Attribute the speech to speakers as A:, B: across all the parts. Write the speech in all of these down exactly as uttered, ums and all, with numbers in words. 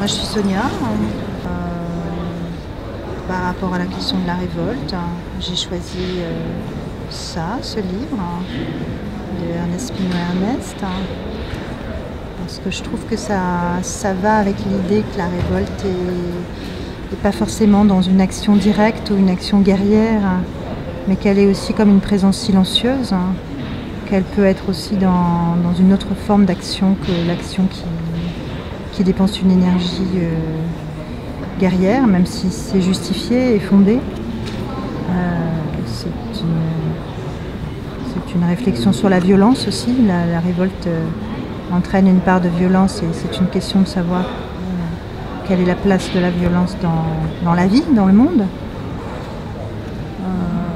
A: Moi, je suis Sonia. Euh, par rapport à la question de la révolte, j'ai choisi euh, ça, ce livre de Ernest Pinault-Ernest, parce que je trouve que ça, ça va avec l'idée que la révolte n'est pas forcément dans une action directe ou une action guerrière, mais qu'elle est aussi comme une présence silencieuse, qu'elle peut être aussi dans, dans une autre forme d'action que l'action qui, qui dépense une énergie euh, guerrière, même si c'est justifié et fondé. Euh, c'est une, c'est une réflexion sur la violence aussi. La, la révolte euh, entraîne une part de violence et c'est une question de savoir euh, quelle est la place de la violence dans, dans la vie, dans le monde. Euh,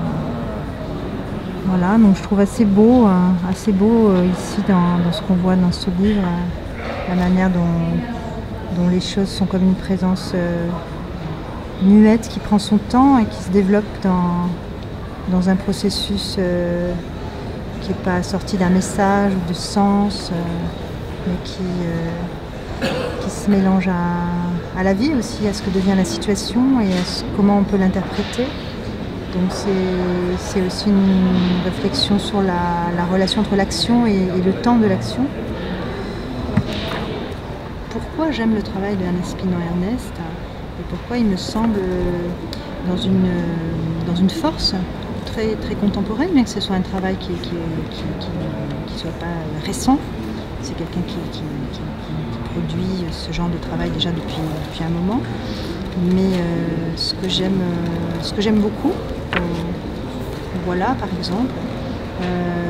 A: voilà, donc je trouve assez beau, euh, assez beau euh, ici dans, dans ce qu'on voit dans ce livre, euh, la manière dont dont les choses sont comme une présence euh, muette qui prend son temps et qui se développe dans, dans un processus euh, qui n'est pas sorti d'un message ou de sens, euh, mais qui, euh, qui se mélange à, à la vie aussi, à ce que devient la situation et à ce, comment on peut l'interpréter. Donc c'est aussi une réflexion sur la, la relation entre l'action et, et le temps de l'action. Pourquoi j'aime le travail de Ernest Pinault-Ernest et pourquoi il me semble dans une, dans une force très, très contemporaine, bien que ce soit un travail qui ne qui, qui, qui, qui soit pas récent. C'est quelqu'un qui, qui, qui, qui produit ce genre de travail déjà depuis, depuis un moment. Mais euh, ce que j'aime euh, ce que j'aime beaucoup, euh, voilà par exemple, euh,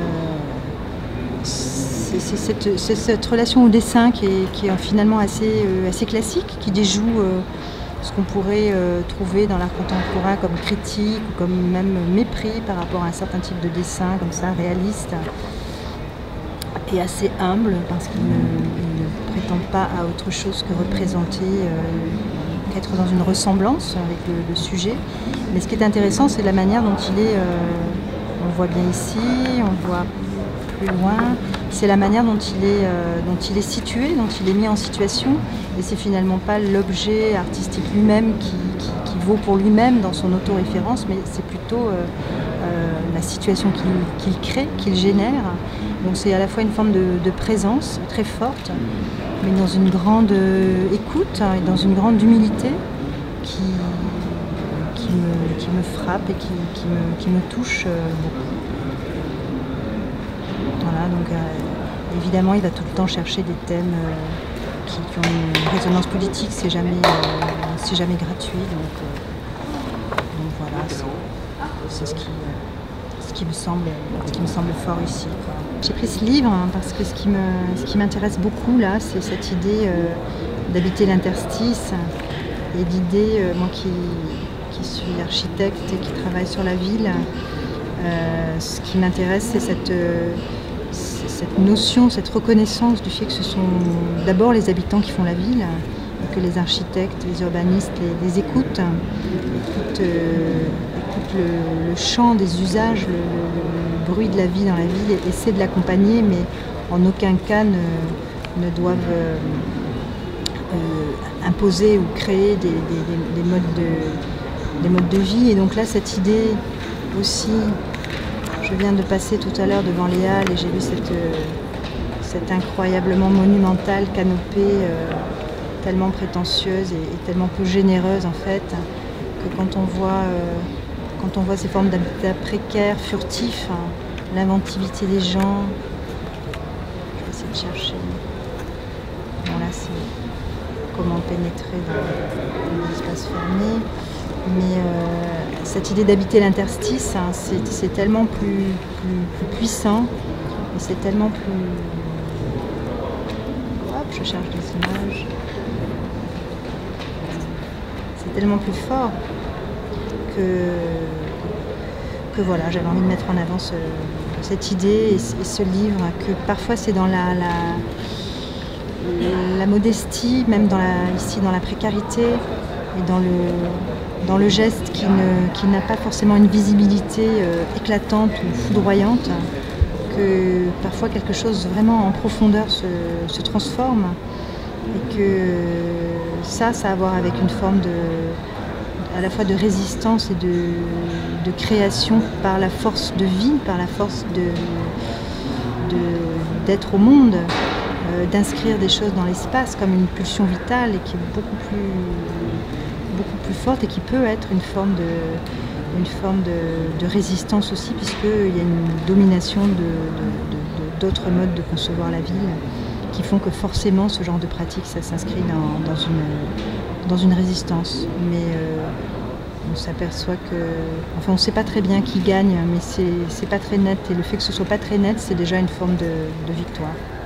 A: c'est cette, cette relation au dessin qui est, qui est finalement assez, euh, assez classique, qui déjoue euh, ce qu'on pourrait euh, trouver dans l'art contemporain comme critique ou comme même mépris par rapport à un certain type de dessin comme ça, réaliste et assez humble parce qu'il ne, ne prétend pas à autre chose que représenter, euh, qu'être dans une ressemblance avec le, le sujet. Mais ce qui est intéressant, c'est la manière dont il est, euh, on le voit bien ici, on le voit plus loin, c'est la manière dont il, est, euh, dont il est situé, dont il est mis en situation, et c'est finalement pas l'objet artistique lui-même qui, qui, qui vaut pour lui-même dans son autoréférence, mais c'est plutôt euh, euh, la situation qu'il qu'il crée, qu'il génère. Donc c'est à la fois une forme de, de présence très forte, mais dans une grande écoute et dans une grande humilité qui, qui, me, qui me frappe et qui, qui, me, qui me touche beaucoup. Voilà, donc euh, évidemment, il va tout le temps chercher des thèmes euh, qui, qui ont une résonance politique, c'est jamais, euh, c'est jamais gratuit. Donc, euh, donc voilà, c'est ce qui, euh, ce qui me semble, ce qui me semble fort ici. J'ai pris ce livre hein, parce que ce qui me, ce qui m'intéresse beaucoup là, c'est cette idée euh, d'habiter l'interstice et l'idée, euh, moi qui, qui suis architecte et qui travaille sur la ville, euh, ce qui m'intéresse, c'est cette euh, cette notion, cette reconnaissance du fait que ce sont d'abord les habitants qui font la ville, que les architectes, les urbanistes les, les écoutent, écoutent, euh, écoutent le, le chant des usages, le, le, le bruit de la vie dans la ville et essaient de l'accompagner, mais en aucun cas ne, ne doivent euh, euh, imposer ou créer des, des, des, modes de, des modes de vie. Et donc là, cette idée aussi, je viens de passer tout à l'heure devant les Halles et j'ai vu cette, cette incroyablement monumentale canopée, euh, tellement prétentieuse et, et tellement peu généreuse en fait, que quand on voit, euh, quand on voit ces formes d'habitat précaires, furtifs, hein, l'inventivité des gens, je vais essayer de chercher. Bon là c'est comment pénétrer dans, dans l'espace fermé. Mais euh, cette idée d'habiter l'interstice, hein, c'est tellement plus, plus, plus puissant et c'est tellement plus... Hop, je cherche des images. C'est tellement plus fort que, que voilà, j'avais envie de mettre en avant ce, cette idée et, et ce livre, que parfois c'est dans la, la, la modestie, même dans la, ici dans la précarité et dans le... dans le geste qui n'a qui pas forcément une visibilité euh, éclatante ou foudroyante, que parfois quelque chose vraiment en profondeur se, se transforme et que ça, ça a à voir avec une forme de, à la fois de résistance et de, de création par la force de vie, par la force de, de, d'être au monde, euh, d'inscrire des choses dans l'espace comme une pulsion vitale et qui est beaucoup plus, beaucoup plus forte et qui peut être une forme de, une forme de, de résistance aussi, puisqu'il y a une domination de, de, de, d'autres modes de concevoir la ville qui font que forcément ce genre de pratique, ça s'inscrit dans, dans, une, dans une résistance. Mais euh, on s'aperçoit que... Enfin, on ne sait pas très bien qui gagne, mais c'est, c'est pas très net. Et le fait que ce soit pas très net, c'est déjà une forme de, de victoire.